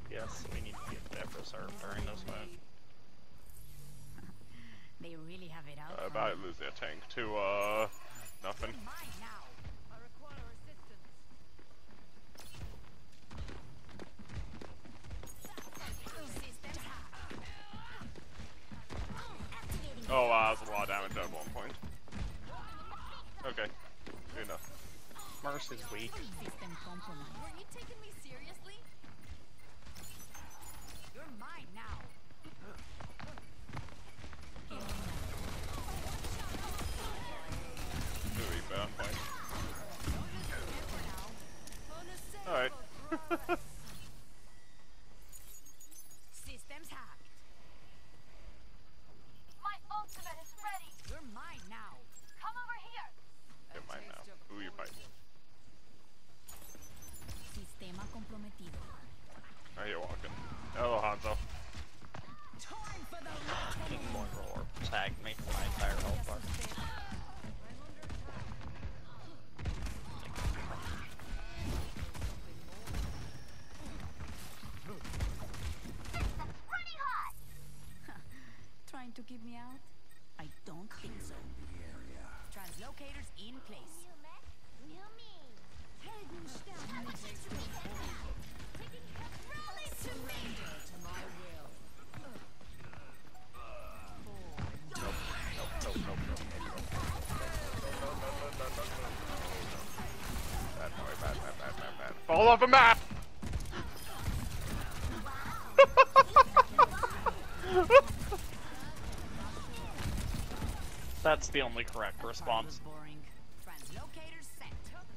DPS, so we need to get that reserved during this match. They really have it out. About to lose their tank to, nothing. Oh, that's a lot of damage at one point. Okay, good enough. Mercy's weak. System compromised. Were you taking me seriously? You're mine now. Really bad point. Alright. Systems hacked. My ultimate is ready. You're mine now. Come over here. Get mine now. Who you fighting? Sistema comprometido. Are you walking? Hello, Hanzo. Time for the King Moira tagged me for my entire health bar. System's pretty hot. Trying to keep me out? I don't think so. Translocators in place. New me. Rally to me. Bad. Fall off a map! That's the only correct response. Boring. Translocators set.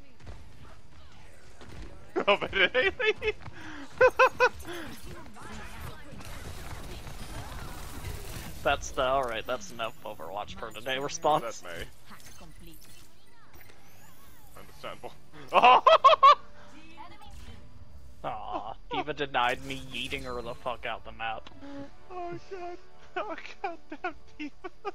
Oh, but it That's the alright, that's enough Overwatch for today response. That's me. Hack complete. Understandable. Aw, Diva denied me yeeting her the fuck out the map. Oh god. Oh god damn Diva.